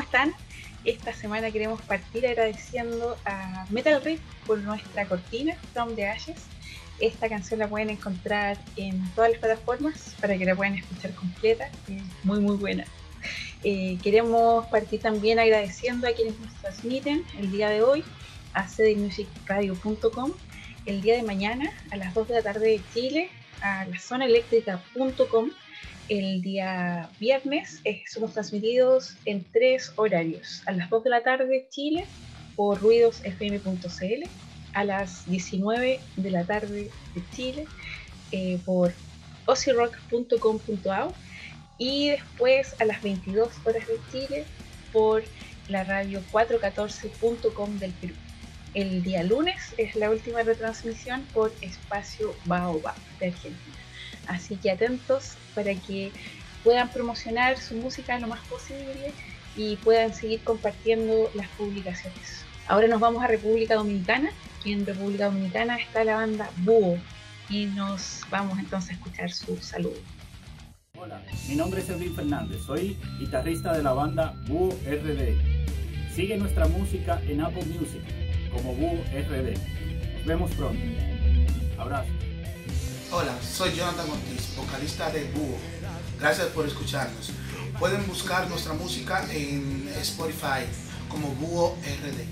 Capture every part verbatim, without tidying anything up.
están? Esta semana queremos partir agradeciendo a Metal Riff por nuestra cortina, From the Ashes. Esta canción la pueden encontrar en todas las plataformas para que la puedan escuchar completa, es muy muy buena. Eh, queremos partir también agradeciendo a quienes nos transmiten el día de hoy a c d music radio punto com, el día de mañana a las dos de la tarde de Chile a la zona eléctrica punto com. El día viernes eh, somos transmitidos en tres horarios: a las dos de la tarde Chile por ruidos f m punto c l, a las diecinueve de la tarde de Chile eh, por ozzy rock punto com punto a u y después a las veintidós horas de Chile por la radio cuatrocientos catorce punto com del Perú. El día lunes es la última retransmisión por Espacio Baobab de Argentina. Así que atentos para que puedan promocionar su música lo más posible y puedan seguir compartiendo las publicaciones. Ahora nos vamos a República Dominicana, y en República Dominicana está la banda Búho, y nos vamos entonces a escuchar su saludo. Hola, mi nombre es Edwin Fernández, soy guitarrista de la banda Búho R D. Sigue nuestra música en Apple Music como Búho R D. Nos vemos pronto. Abrazo. Hola, soy Jonathan Ortiz, vocalista de Búho. Gracias por escucharnos. Pueden buscar nuestra música en Spotify como Búho R D.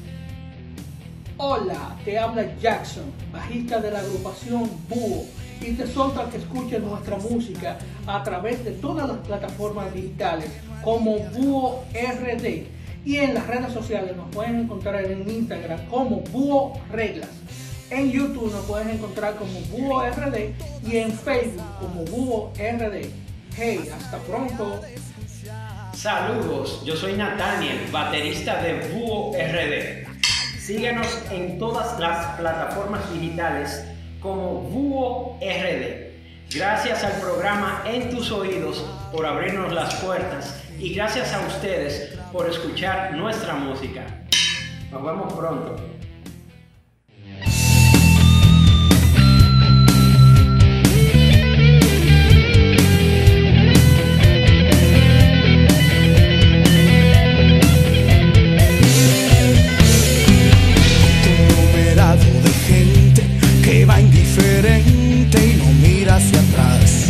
Hola, te habla Jackson, bajista de la agrupación Búho, y te exhorto a que escuches nuestra música a través de todas las plataformas digitales como Búho R D, y en las redes sociales nos pueden encontrar en Instagram como Búho Reglas. En YouTube nos puedes encontrar como Búho R D y en Facebook como Búho R D. Hey, hasta pronto. Saludos, yo soy Nathaniel, baterista de Búho R D. Síguenos en todas las plataformas digitales como Búho R D. Gracias al programa En Tus Oídos por abrirnos las puertas y gracias a ustedes por escuchar nuestra música. Nos vemos pronto. Y no mira hacia atrás.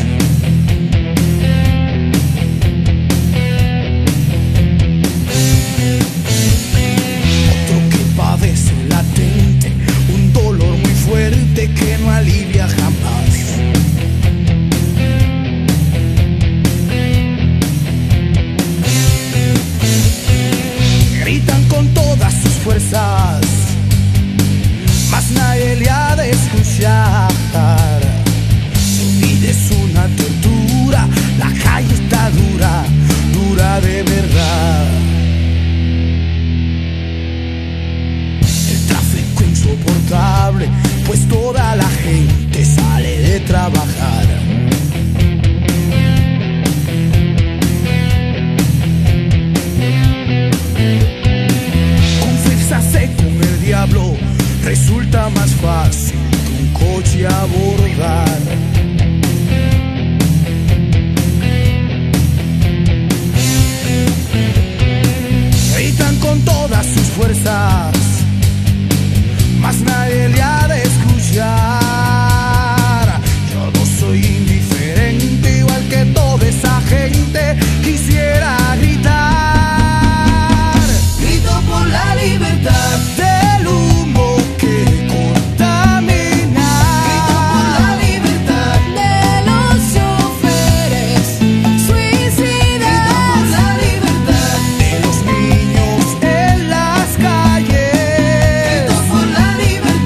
Otro que padece latente un dolor muy fuerte que no alivia jamás. Gritan con todas sus fuerzas, mas nadie le ha de escuchar. Su vida es una tortura, la calle está dura, dura de verdad. El tráfico insoportable, pues toda la gente sale de trabajar. Confesarse con el diablo resulta más fácil que un coche abordar. Gritan con todas sus fuerzas, mas nadie le ha de escuchar. Yo no soy indiferente, igual que toda esa gente quisiera gritar. Grito por la libertad del humo que contamina. Grito por la libertad de los choferes suicidas. Grito por la libertad de los niños en las calles. Grito por la libertad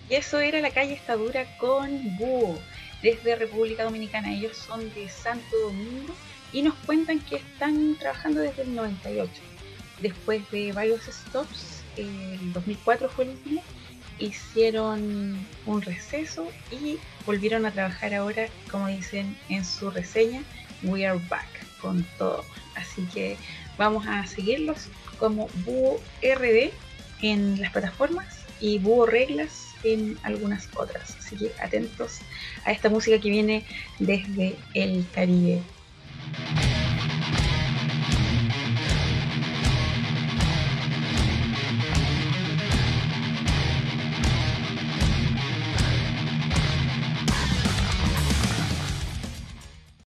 Y eso era La Calle Está Dura con Búho, desde República Dominicana. Ellos son de Santo Domingo y nos cuentan que están trabajando desde el noventa y ocho. Después de varios stops, el dos mil cuatro fue el último, hicieron un receso y volvieron a trabajar ahora, como dicen en su reseña, We Are Back, con todo. Así que vamos a seguirlos como Búho R D en las plataformas y Búho Reglas en algunas otras. Así que atentos a esta música que viene desde el Caribe.